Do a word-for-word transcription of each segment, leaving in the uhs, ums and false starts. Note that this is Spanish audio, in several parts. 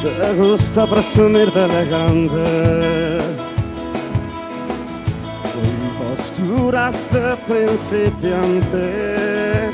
Te gusta presumir de elegante, con posturas de principiante.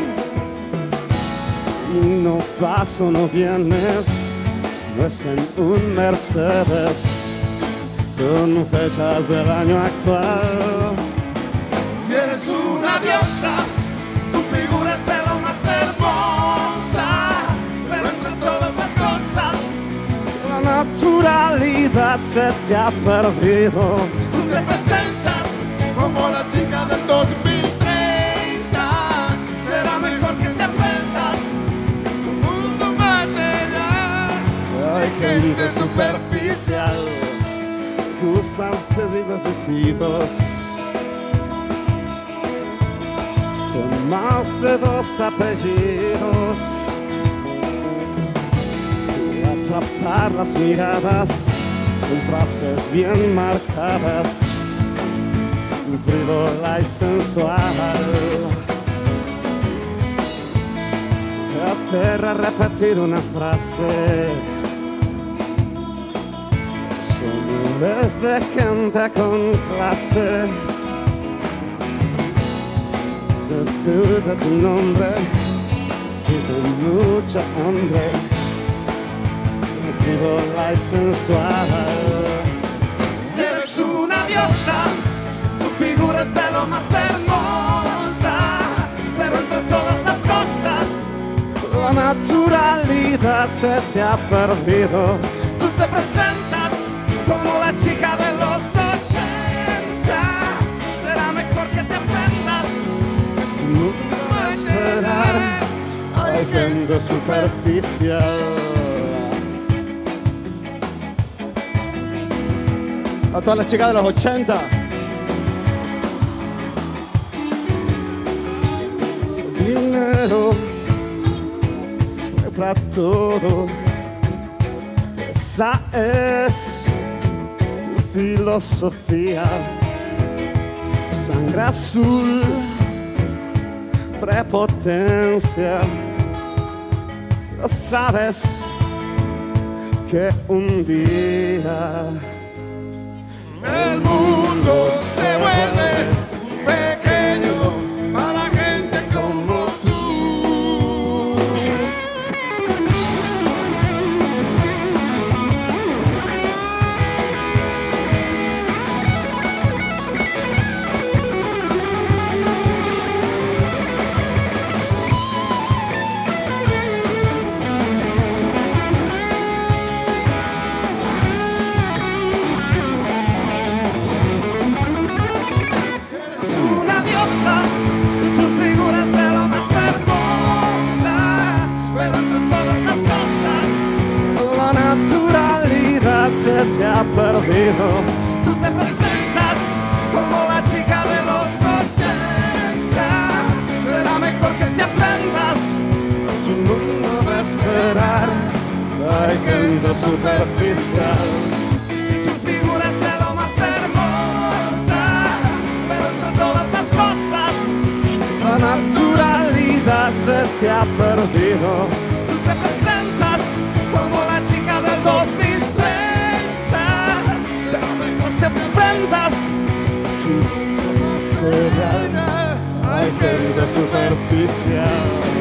Y no vas o no vienes, no es en un Mercedes con fechas del año actual. Y eres una diosa, tu figura es de lo más hermosa, pero entre todas las cosas la naturalidad se te ha perdido. tú te presentas como la chica del dos mil treinta. Será mejor que te aprendas un mundo material. Hay gente superficial. Gustan de divertidos con más de dos apellidos y atrapar las miradas con frases bien marcadas, frívola y sensual. Te aterra repetir una frase, es de gente con clase. De tu, de tu nombre y de mucha hambre, frívola y sensual. Eres una diosa, tu figura es de lo más hermosa, pero entre todas las cosas la naturalidad se te ha perdido. tú te presentas como la chica de los ochenta. Será mejor que te aprendas No va a esperar, hay gente superficial. A todas las chicas de los ochenta. Dinero para todo, esa es tu filosofía. Sangre azul, prepotencia. Lo sabes que un día el mundo se vuelve pequeño para gente como tú. se te ha perdido. Tú te presentas como la chica de los ochenta. Será mejor que te aprendas. Tu mundo va a esperar. Hay gente superficial. Y tu figura es de lo más hermosa. Pero entre todas las cosas, la naturalidad se te ha perdido. tú te presentas como la chica del dos mil treinta. Pero mejor te aprendas. Tu mundo va a esperar. Hay gente superficial.